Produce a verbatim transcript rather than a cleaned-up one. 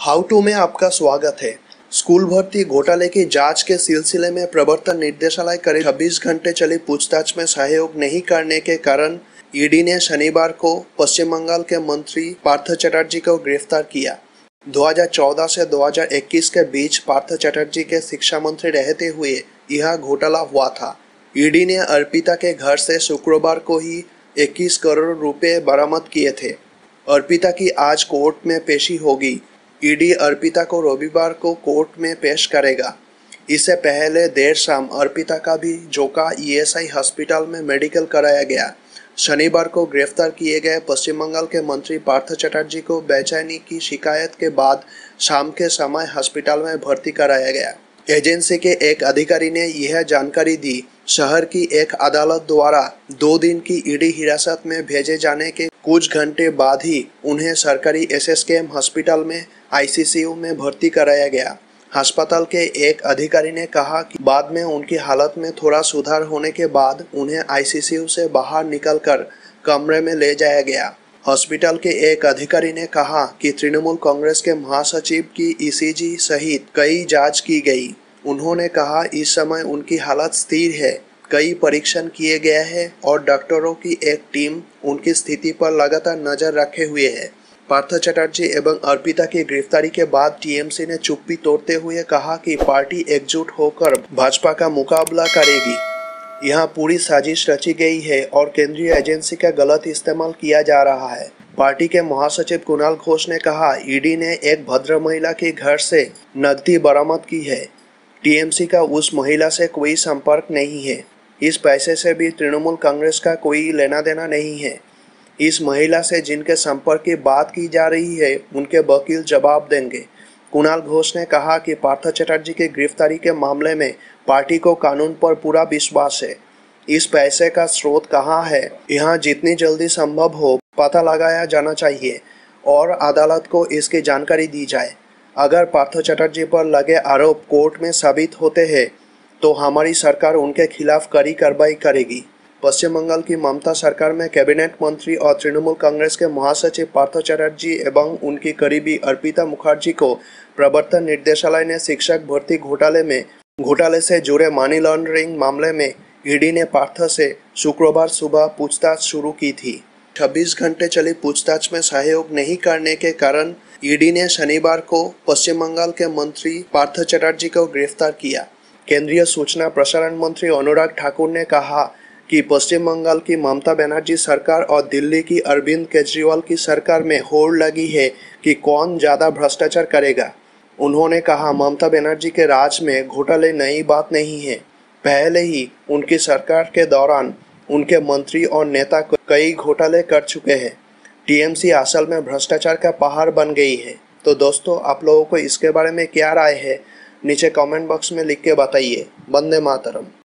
How to में आपका स्वागत है। स्कूल भर्ती घोटाले की जांच के सिलसिले में प्रवर्तन निदेशालय करीब छब्बीस घंटे चली पूछताछ में सहयोग नहीं करने के कारण ईडी ने शनिवार को पश्चिम बंगाल के मंत्री पार्थ चटर्जी को गिरफ्तार किया। दो हज़ार चौदह से दो हज़ार इक्कीस के बीच पार्थ चटर्जी के शिक्षा मंत्री रहते हुए यह घोटाला हुआ था। ईडी ने अर्पिता के घर से शुक्रवार को ही इक्कीस करोड़ रुपए बरामद किए थे। अर्पिता की आज कोर्ट में पेशी होगी। ईडी अर्पिता को रविवार को कोर्ट में पेश करेगा। इससे पहले देर शाम अर्पिता का भी जोका ईएसआई हॉस्पिटल में मेडिकल कराया गया। शनिवार को गिरफ्तार किए गए पश्चिम बंगाल के मंत्री पार्थ चटर्जी को बेचैनी की शिकायत के बाद शाम के समय हॉस्पिटल में भर्ती कराया गया। एजेंसी के एक अधिकारी ने यह जानकारी दी। शहर की एक अदालत द्वारा दो दिन की ईडी हिरासत में भेजे जाने के कुछ घंटे बाद ही उन्हें सरकारी एसएसकेएम हॉस्पिटल में आईसीसीयू में भर्ती कराया गया। अस्पताल के एक अधिकारी ने कहा कि बाद में उनकी हालत में थोड़ा सुधार होने के बाद उन्हें आईसीसीयू से बाहर निकलकर कमरे में ले जाया गया। हॉस्पिटल के एक अधिकारी ने कहा कि तृणमूल कांग्रेस के महासचिव की ईसीजी सहित कई जांच की गई। उन्होंने कहा इस समय उनकी हालत स्थिर है, कई परीक्षण किए गए हैं और डॉक्टरों की एक टीम उनकी स्थिति पर लगातार नजर रखे हुए है। पार्थ चटर्जी एवं अर्पिता की गिरफ्तारी के बाद टीएमसी ने चुप्पी तोड़ते हुए कहा कि पार्टी एकजुट होकर भाजपा का मुकाबला करेगी। यहाँ पूरी साजिश रची गई है और केंद्रीय एजेंसी का गलत इस्तेमाल किया जा रहा है। पार्टी के महासचिव कुणाल घोष ने कहा ईडी ने एक भद्र महिला के घर से नकदी बरामद की है। टीएमसी का उस महिला से कोई संपर्क नहीं है। इस पैसे से भी तृणमूल कांग्रेस का कोई लेना देना नहीं है। इस महिला से जिनके संपर्क की बात की जा रही है उनके वकील जवाब देंगे। कुणाल घोष ने कहा कि पार्थ चटर्जी की गिरफ्तारी के मामले में पार्टी को कानून पर पूरा विश्वास है। इस पैसे का स्रोत कहाँ है, यहाँ जितनी जल्दी संभव हो पता लगाया जाना चाहिए और अदालत को इसकी जानकारी दी जाए। अगर पार्थ चटर्जी पर लगे आरोप कोर्ट में साबित होते हैं तो हमारी सरकार उनके खिलाफ कड़ी कार्रवाई करेगी। पश्चिम बंगाल की ममता सरकार में कैबिनेट मंत्री और तृणमूल कांग्रेस के महासचिव पार्थ चटर्जी एवं उनकी करीबी अर्पिता मुखर्जी को प्रवर्तन निदेशालय ने शिक्षक भर्ती घोटाले में घोटाले से जुड़े मनी लॉन्ड्रिंग मामले में ईडी ने पार्थ से शुक्रवार सुबह पूछताछ शुरू की थी। छब्बीस घंटे चली पूछताछ में सहयोग नहीं करने के कारण ईडी ने शनिवार को पश्चिम बंगाल के मंत्री पार्थ चटर्जी को गिरफ्तार किया। केंद्रीय सूचना प्रसारण मंत्री अनुराग ठाकुर ने कहा कि पश्चिम बंगाल की ममता बनर्जी सरकार और दिल्ली की अरविंद केजरीवाल की सरकार में होड़ लगी है कि कौन ज़्यादा भ्रष्टाचार करेगा। उन्होंने कहा ममता बनर्जी के राज में घोटाले नई बात नहीं है। पहले ही उनकी सरकार के दौरान उनके मंत्री और नेता कई घोटाले कर चुके हैं। टीएमसी असल में भ्रष्टाचार का पहाड़ बन गई है। तो दोस्तों, आप लोगों को इसके बारे में क्या राय है, नीचे कमेंट बॉक्स में लिख के बताइए। वंदे मातरम।